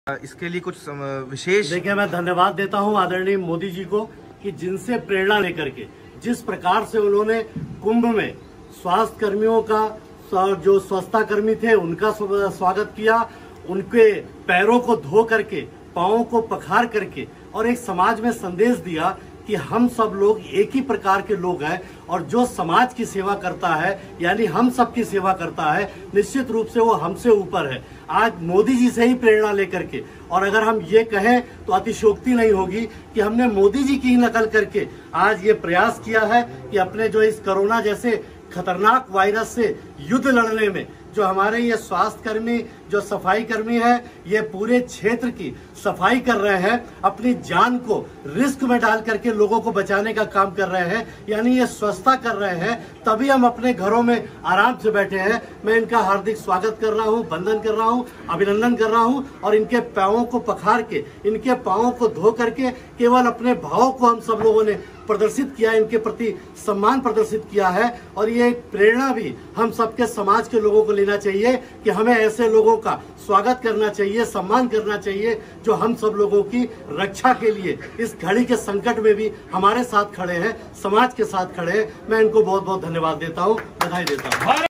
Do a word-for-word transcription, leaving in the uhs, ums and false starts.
इसके लिए कुछ विशेष देखिए, मैं धन्यवाद देता हूं आदरणीय मोदी जी को कि जिनसे प्रेरणा लेकर के जिस प्रकार से उन्होंने कुंभ में स्वास्थ्य कर्मियों का, जो स्वच्छता कर्मी थे उनका स्वागत किया, उनके पैरों को धो करके, पांवों को पखार करके और एक समाज में संदेश दिया कि हम सब लोग एक ही प्रकार के लोग हैं और जो समाज की सेवा करता है यानी हम सब की सेवा करता है, निश्चित रूप से वो हमसे ऊपर है। आज मोदी जी से ही प्रेरणा लेकर के, और अगर हम ये कहें तो अतिशयोक्ति नहीं होगी कि हमने मोदी जी की ही नकल करके आज ये प्रयास किया है कि अपने जो इस कोरोना जैसे खतरनाक वायरस से युद्ध लड़ने में जो हमारे ये स्वास्थ्य कर्मी, जो सफाई कर्मी है, ये पूरे क्षेत्र की सफाई कर रहे हैं, अपनी जान को रिस्क में डाल करके लोगों को बचाने का काम कर रहे हैं, यानी ये स्वच्छता कर रहे हैं, तभी हम अपने घरों में आराम से बैठे हैं। मैं इनका हार्दिक स्वागत कर रहा हूं, वंदन कर रहा हूं, अभिनंदन कर रहा हूं और इनके पांवों को पखार के, इनके पांवों को धो करके केवल अपने भाव को हम सब लोगों ने प्रदर्शित किया, इनके प्रति सम्मान प्रदर्शित किया है। और ये एक प्रेरणा भी हम सबके समाज के लोगों को लेना चाहिए कि हमें ऐसे लोगों का स्वागत करना चाहिए, सम्मान करना चाहिए जो हम सब लोगों की रक्षा के लिए इस घड़ी के संकट में भी हमारे साथ खड़े हैं, समाज के साथ खड़े हैं। मैं इनको बहुत बहुत धन्यवाद देता हूँ, बधाई देता हूँ।